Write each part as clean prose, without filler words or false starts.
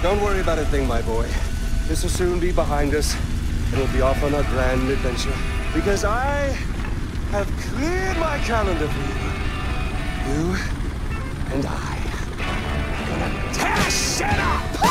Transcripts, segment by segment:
Don't worry about a thing, my boy. This will soon be behind us, and we'll be off on our grand adventure. Because I have cleared my calendar for you. You and I are gonna tear shit up!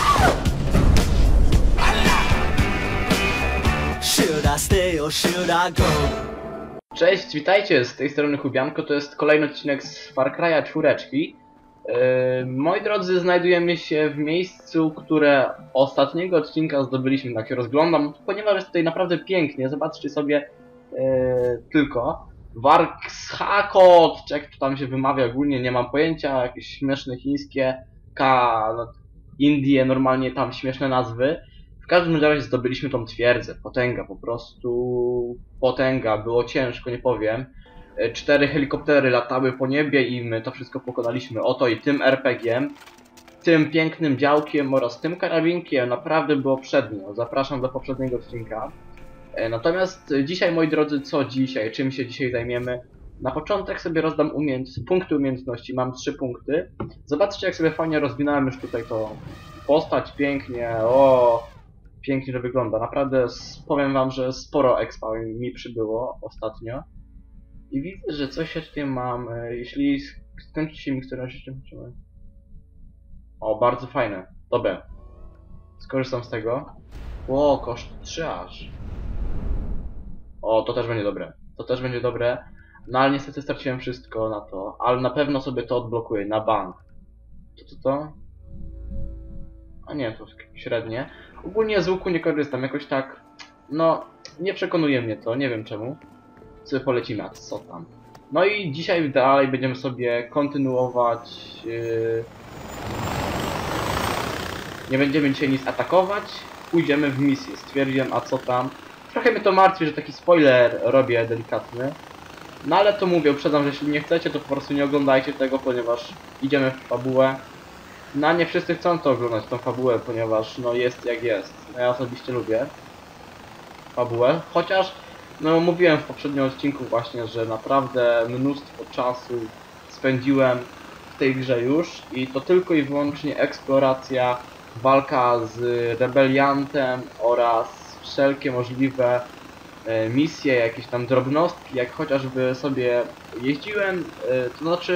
Should I stay or should I go? Cześć, witajcie, z tej strony Kubianko, to jest kolejny odcinek z Far Cry'a 4. Moi drodzy, znajdujemy się w miejscu, które ostatniego odcinka zdobyliśmy, tak się rozglądam, ponieważ jest tutaj naprawdę pięknie, zobaczcie sobie tylko. Warxhakot, czy jak to tam się wymawia ogólnie, nie mam pojęcia, jakieś śmieszne chińskie, Indie, normalnie tam śmieszne nazwy. W każdym razie zdobyliśmy tą twierdzę, potęga, po prostu potęga, było ciężko, nie powiem. 4 helikoptery latały po niebie i my to wszystko pokonaliśmy oto i tym RPG-iem, tym pięknym działkiem oraz tym karabinkiem, naprawdę było przednio, zapraszam do poprzedniego odcinka. Natomiast dzisiaj, moi drodzy, co dzisiaj, czym się dzisiaj zajmiemy? Na początek sobie rozdam punkty umiejętności, mam 3 punkty. Zobaczcie, jak sobie fajnie rozwinąłem już tutaj tą postać, pięknie, pięknie to wygląda. Naprawdę powiem wam, że sporo expa mi przybyło ostatnio. I widzę, że coś jeszcze mam, jeśli skończy się mikstura, jeszcze musimy... O, bardzo fajne. Dobra. Skorzystam z tego. Koszt 3 aż. O, to też będzie dobre. To też będzie dobre. No ale niestety straciłem wszystko na to. Ale na pewno sobie to odblokuję, na bank. To? A nie, to średnie. Ogólnie z łuku nie korzystam, jakoś tak... No, nie przekonuje mnie to, nie wiem czemu. Sobie polecimy, a co tam. No i dzisiaj dalej będziemy sobie kontynuować... Nie będziemy dzisiaj nic atakować. Pójdziemy w misję, stwierdziłem, a co tam. Trochę mnie to martwi, że taki spoiler robię delikatny. No ale to mówię, uprzedzam, że jeśli nie chcecie, to po prostu nie oglądajcie tego, ponieważ idziemy w fabułę. No nie wszyscy chcą to oglądać, tą fabułę, ponieważ no jest jak jest. Ja osobiście lubię fabułę, chociaż no mówiłem w poprzednim odcinku właśnie, że naprawdę mnóstwo czasu spędziłem w tej grze już i to tylko i wyłącznie eksploracja, walka z rebeliantem oraz wszelkie możliwe misje, jakieś tam drobnostki, jak chociażby sobie jeździłem, to znaczy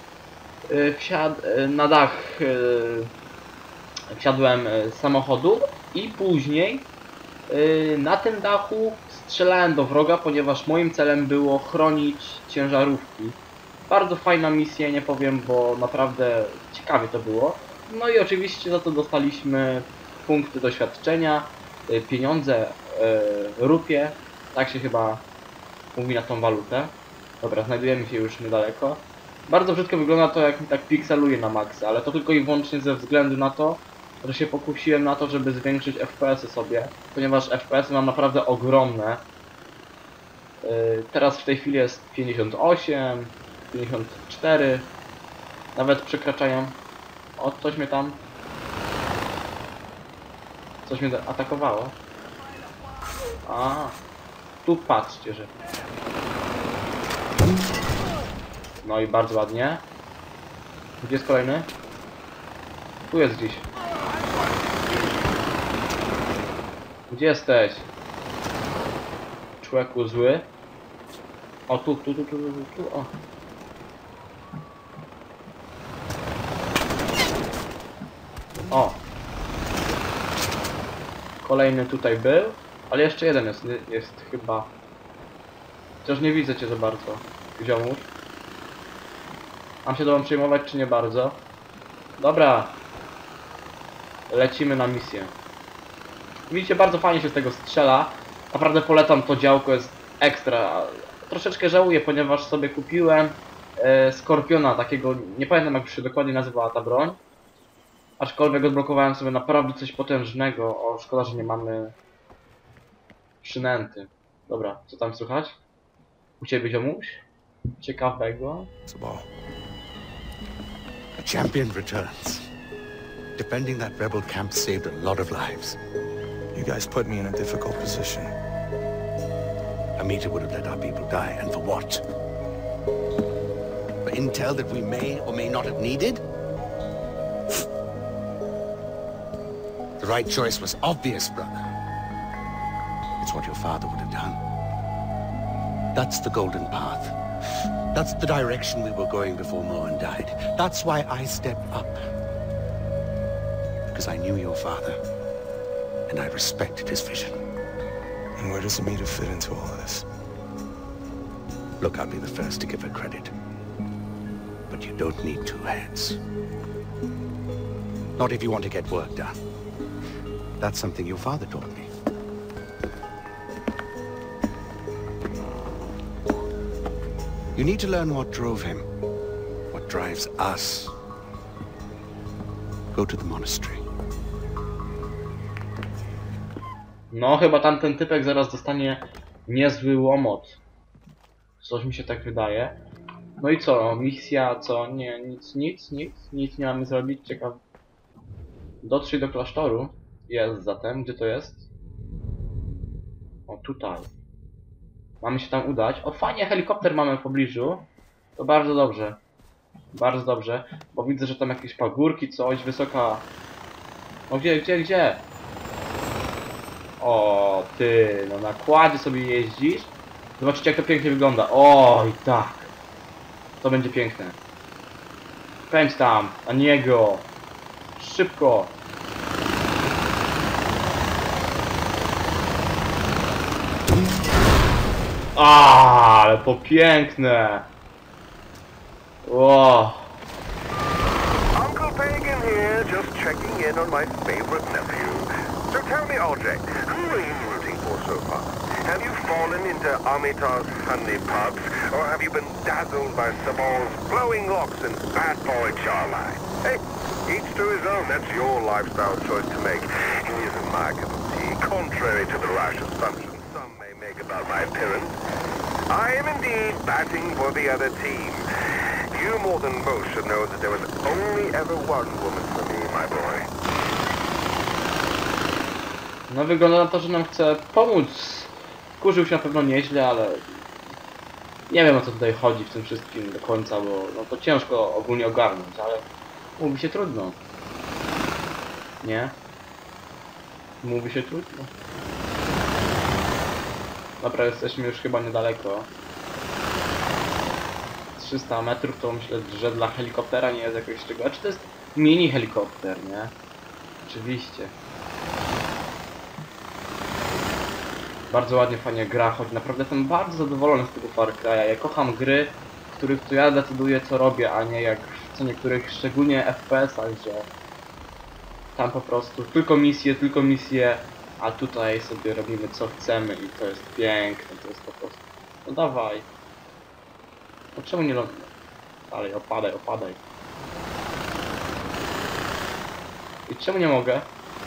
na dach wsiadłem z samochodu i później na tym dachu strzelałem do wroga, ponieważ moim celem było chronić ciężarówki. Bardzo fajna misja, nie powiem, bo naprawdę ciekawie to było. No i oczywiście za to dostaliśmy punkty doświadczenia, pieniądze, rupie, tak się chyba mówi na tą walutę. Dobra, znajdujemy się już niedaleko. Bardzo brzydko wygląda to, jak mi tak pikseluje na maksa, ale to tylko i wyłącznie ze względu na to, że się pokusiłem na to, żeby zwiększyć FPS-y sobie, ponieważ FPS-y mam naprawdę ogromne. Teraz w tej chwili jest 58, 54, nawet przekraczają. O, coś mnie tam... Coś mnie atakowało. A, tu patrzcie, że... No i bardzo ładnie. Gdzie jest kolejny? Tu jest gdzieś. Gdzie jesteś? Człowieku zły. O, tu, o. O. Kolejny tutaj był. Ale jeszcze jeden jest chyba. Chociaż nie widzę cię za bardzo, ziomuś. Mam się do wam przejmować, czy nie bardzo? Dobra. Lecimy na misję. Widzicie, bardzo fajnie się z tego strzela. Naprawdę polecam to działko, jest ekstra. Troszeczkę żałuję, ponieważ sobie kupiłem Skorpiona, takiego, nie pamiętam jak się dokładnie nazywała ta broń. Aczkolwiek odblokowałem sobie naprawdę coś potężnego. O, szkoda, że nie mamy przynęty. Dobra, co tam słychać? U ciebie, ziomuś? Ciekawego? A champion returns. Defending that rebel camp saved a lot of lives. You guys put me in a difficult position. Amita would have let our people die, and for what? For intel that we may or may not have needed? The right choice was obvious, brother. It's what your father would have done. That's the golden path. That's the direction we were going before Mohan died. That's why I stepped up. Because I knew your father, and I respected his vision. And where does Amita fit into all of this? Look, I'll be the first to give her credit. But you don't need two heads. Not if you want to get work done. That's something your father taught me. You need to learn what drove him, what drives us. Go to the monastery. No, chyba tamten typek zaraz dostanie niezły łomot. Coś mi się tak wydaje. No i co? Misja co? Nie, nic nie mamy zrobić. Ciekawe. Dotrzyj do klasztoru. Jest zatem. Gdzie to jest? O, tutaj. Mamy się tam udać. O, fajnie, helikopter mamy w pobliżu. To bardzo dobrze. Bardzo dobrze. Bo widzę, że tam jakieś pagórki, coś, wysoka... O, gdzie? O, ty, no na kładzie sobie jeździsz. Zobaczcie, jak to pięknie wygląda. Oj, tak. To będzie piękne. Pędź tam, na niego. Szybko. Ale to piękne. Wow. Uncle Pagan here, just checking in on my favorite nephew. So tell me, RJ, who are you rooting for so far? Have you fallen into Amita's honey pubs, or have you been dazzled by Sabal's flowing locks and bad boy Charline? Hey, each to his own. That's your lifestyle choice to make. He isn't my cup of tea, contrary to the rash assumptions some may make about my appearance. I am indeed batting for the other team. You more than most should know that there was only ever one woman for me, my boy. No wygląda na to, że nam chce pomóc. Wkurzył się na pewno nieźle, ale... Nie wiem, o co tutaj chodzi w tym wszystkim do końca, bo no to ciężko ogólnie ogarnąć, ale... Mówi się trudno. Nie? Mówi się trudno. Dobra, jesteśmy już chyba niedaleko. 300 metrów to myślę, że dla helikoptera nie jest jakoś czego. A czy to jest mini helikopter, nie? Oczywiście. Bardzo ładnie, fajnie gra, choć naprawdę jestem bardzo zadowolony z tego Far Cry'a. Ja kocham gry, w których to ja decyduję co robię, a nie jak w co niektórych, szczególnie FPS-ach, że tam po prostu tylko misje, a tutaj sobie robimy co chcemy i to jest piękne, to jest po prostu... No dawaj. No czemu nie ląduje? Dalej, opadaj. I czemu nie mogę?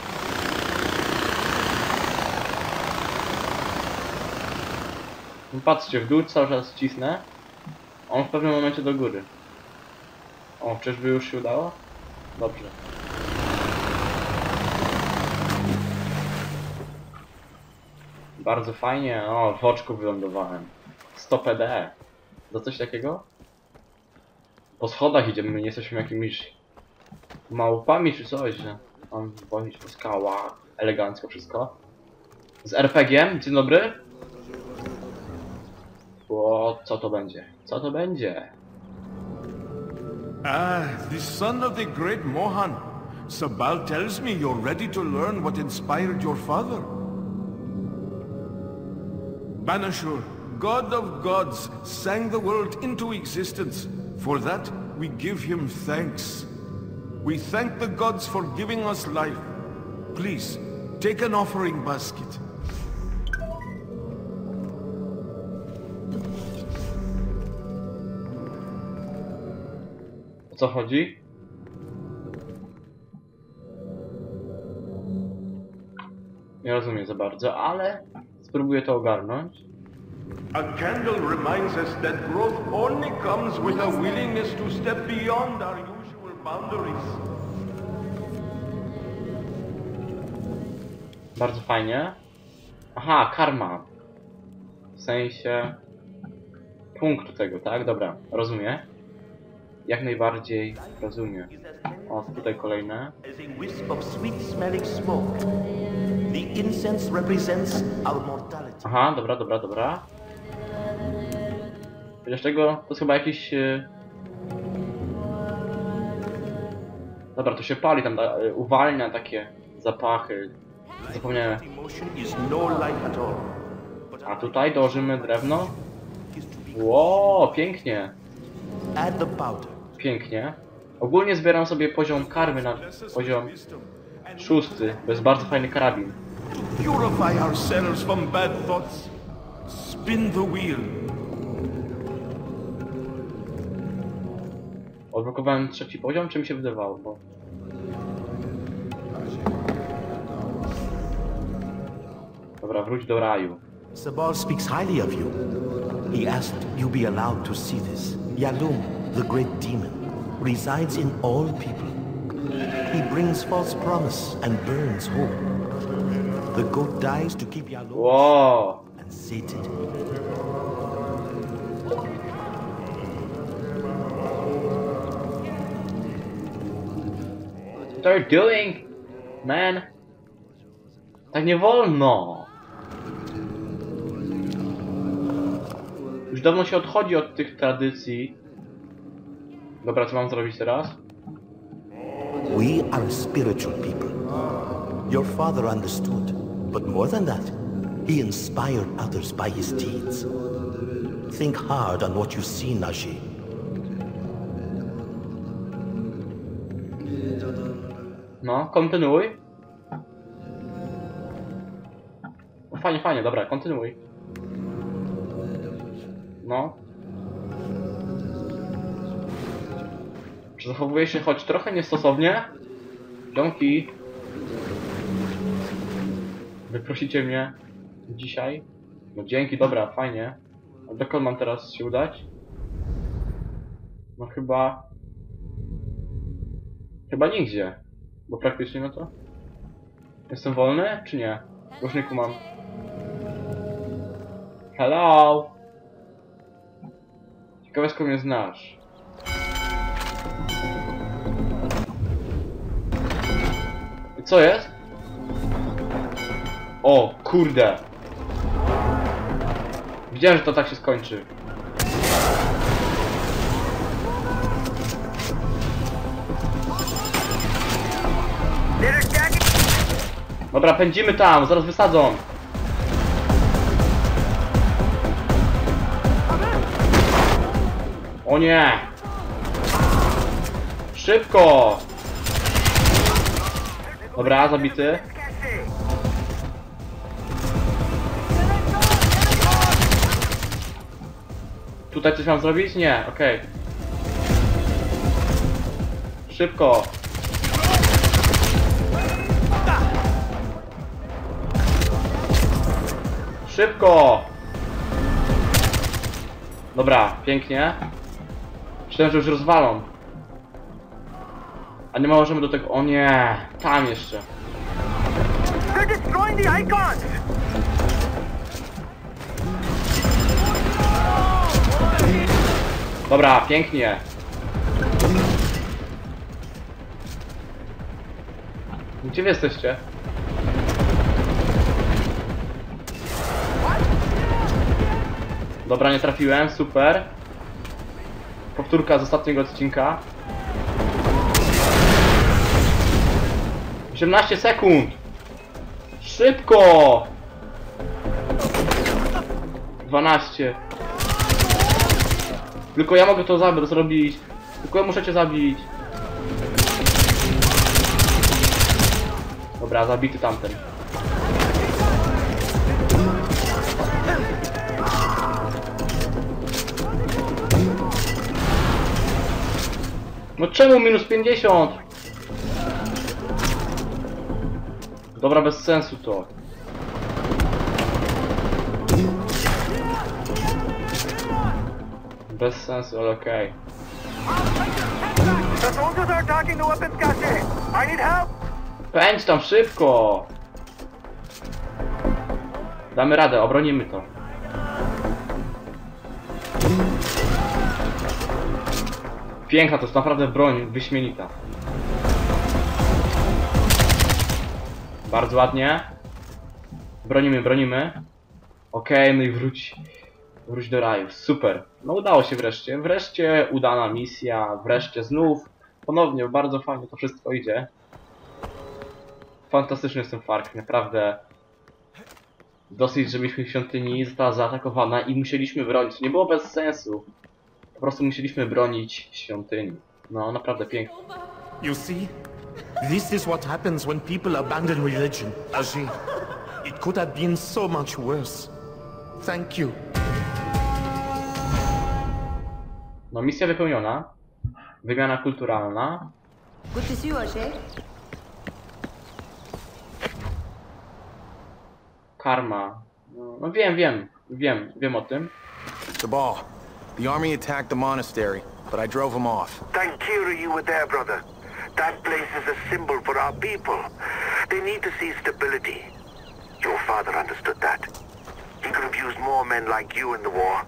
No patrzcie, w dół cały czas cisnę. On w pewnym momencie do góry. O, czyżby już się udało? Dobrze. Bardzo fajnie. O, w oczku wylądowałem. 100 PD. Za coś takiego? Po schodach idziemy, my nie jesteśmy jakimiś małpami czy coś, że mam wozić po skałach. Elegancko wszystko. Z RPG-iem? Dzień dobry. O, co to będzie? Co to będzie? Ah, the son of the great Mohan. Sabal tells me you're ready to learn what inspired your father. Banashur, God of gods, sang the world into existence. For that, we give him thanks. We thank the gods for giving us life. Please, take an offering basket. O co chodzi? Nie rozumiem za bardzo, ale spróbuję to ogarnąć. A candle reminds us that growth only comes with a willingness to step beyond our usual boundaries. Bardzo fajnie. Aha, karma. W sensie punktu tego, tak? Dobra, rozumiem. Jak najbardziej rozumiem. O, tutaj kolejne. As a wisp of sweet-smelling smoke. The incense represents our mortality. Aha, dobra, dobra, dobra. Chociaż tego, to jest chyba jakiś... Dobra, to się pali, tam uwalnia takie zapachy. Zapomniałem. Emotion is no light at all. A tutaj dołożymy drewno. Ło, pięknie. Add the powder. Pięknie. Ogólnie zbieram sobie poziom karmy na poziom 6. To jest bardzo fajny karabin. Purify ourselves from bad thoughts. Spin the wheel. Odblokowałem 3. poziom, czy mi się wydawało? Bo... Dobra, wróć do raju. Sabal speaks highly of you. He asked you be allowed to see this. Yalum, the great demon, resides in all people. He brings false promise and burns hope. The goat dies to keep Yalum Wow. and sated. What are you doing, man? Tak nie wolno. Już dawno się odchodzi od tych tradycji. Dobra, co mam zrobić teraz? We are a spiritual people. Your father understood, but more than that, he inspired others by his deeds. Think hard on what you see, Naji. No, kontynuuj. No, fajnie, fajnie, dobra, kontynuuj. No. Czy zachowuje się choć trochę niestosownie? Ziomki. Wyprosicie mnie dzisiaj? No dzięki, dobra, fajnie. A dokąd mam teraz się udać? No chyba... Chyba nigdzie. Bo praktycznie no to... Jestem wolny, czy nie? Już nie kumam. Hello! Ciekawe skąd mnie znasz. I co jest? O, kurde! Widziałem, że to tak się skończy. Dobra, pędzimy tam, zaraz wysadzą. O nie! Szybko! Dobra, zabity. Tutaj coś mam zrobić? Nie, okej. Szybko! Szybko! Dobra, pięknie. Myślałem, że już rozwalą. A nie możemy do tego... O nie! Tam jeszcze. They're destroying the icons! Dobra, pięknie. Gdzie wy jesteście? Dobra, nie trafiłem, super. Powtórka z ostatniego odcinka. 18 sekund! Szybko! 12. Tylko ja mogę to zrobić. Tylko ja muszę cię zabić. Dobra, zabity tamten. No czemu minus 50? Dobra, bez sensu to. Bez sensu, ale okej. The soldiers are attacking the weapons cache! I need help! Pędź tam szybko! Damy radę, obronimy to. Piękna, to jest naprawdę broń wyśmienita. Bardzo ładnie. Bronimy, bronimy. Okej, no i wróć do raju. Super. No udało się wreszcie. Wreszcie udana misja. Wreszcie znów. Ponownie, bardzo fajnie to wszystko idzie. Fantastyczny jest ten Far Cry, naprawdę. Dosyć, że byliśmy w świątyni, została zaatakowana i musieliśmy bronić. Nie było bez sensu. Po prostu musieliśmy bronić świątyni. No, naprawdę pięknie. You see? This is what happens when people abandon religion, Ajay. It could have been so much worse. Thank you. No, misja wypełniona. Wymiana kulturalna. Good to see you, Ajay. Karma. No wiem o tym. Sabal, the army attacked the monastery, but I drove them off. Thankira, you were there, brother. That place is a symbol for our people. They need to see stability. Your father understood that. He could have used more men like you in the war.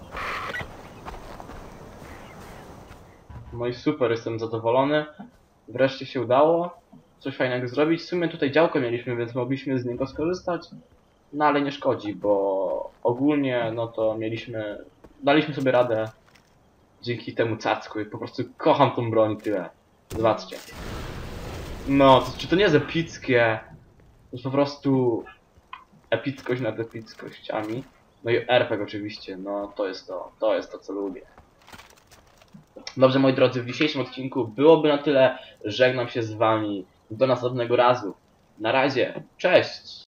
No i super, jestem zadowolony. Wreszcie się udało coś fajnego zrobić. W sumie tutaj działko mieliśmy, więc mogliśmy z niego skorzystać. No ale nie szkodzi, bo ogólnie no to daliśmy sobie radę dzięki temu cacku i po prostu kocham tą broń, tyle. Zobaczcie. No, czy to nie jest epickie? To jest po prostu epickość nad epickościami. No i RPG oczywiście, no to jest to co lubię. Dobrze, moi drodzy, w dzisiejszym odcinku byłoby na tyle. Żegnam się z wami. Do następnego razu. Na razie. Cześć!